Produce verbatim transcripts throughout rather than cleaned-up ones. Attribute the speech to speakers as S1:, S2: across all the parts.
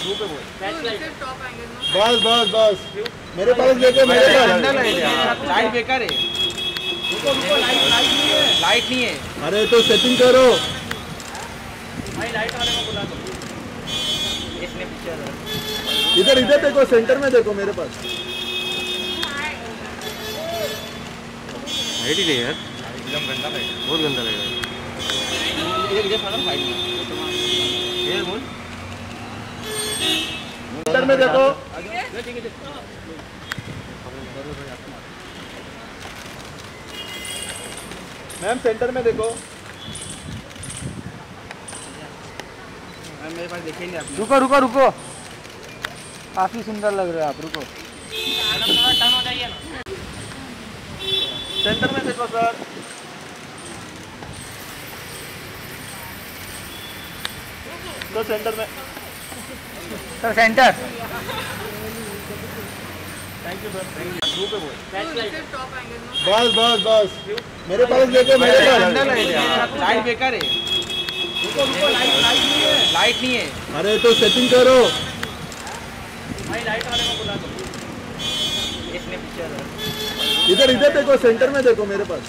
S1: बस बस बस मेरे पास देखो, मेरे पास
S2: लाइट बेकार है। रुको रुको, लाइट लाइट नहीं है, लाइट नहीं है।
S1: अरे तो सेटिंग करो
S2: भाई, लाइट वाले को बुला दो। इसने पिक्चर
S1: इधर इधर देखो, सेंटर में देखो मेरे पास।
S3: लाइट ही नहीं यार, एकदम गंदा लाइट, बहुत गंदा लग रहा है।
S2: इधर इधर फादर फाइट में ये बोल,
S1: सेंटर में देखो। मैम सेंटर में देखो।
S2: मेरे पास देखे नहीं आपने।
S4: रुको रुको रुको, काफी सुंदर लग रहे हो आप, रुको।
S2: मैडम थोड़ा टर्न हो जाइए ना।
S1: सेंटर में देखो सर। तो सेंटर में।
S4: Sir centre.
S1: Thank you sir. बस बस बस मेरे पास देखो, मेरे पास
S2: लाइट बेकार है। रुको रुको, लाइट लाइट नहीं है, लाइट नहीं है।
S1: अरे तो सेटिंग करो
S2: भाई, लाइट वाले को बुला दो। इसने पिक्चर
S1: इधर इधर देखो, सेंटर में देखो मेरे पास।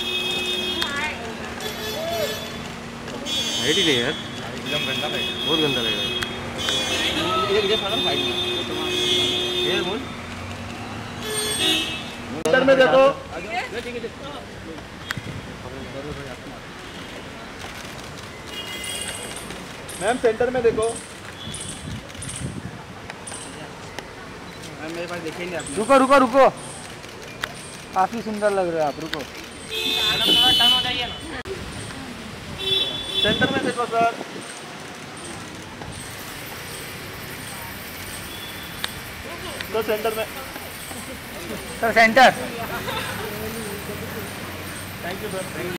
S3: लाइट ही नहीं यार, एकदम गंदा लाइट, बहुत गंदा लग रहा है।
S2: इधर इधर फादर फाइट में ये बोल,
S1: सेंटर में देखो। मैम सेंटर में देखो।
S2: मेरे पास देखे नहीं आपने।
S4: रुको रुको रुको, काफी सुंदर लग रहे हो आप, रुको।
S2: मैडम थोड़ा टर्न हो जाइए ना।
S1: सेंटर में देखो सर। तो सेंटर में।
S4: Sir centre.
S1: Thank you sir.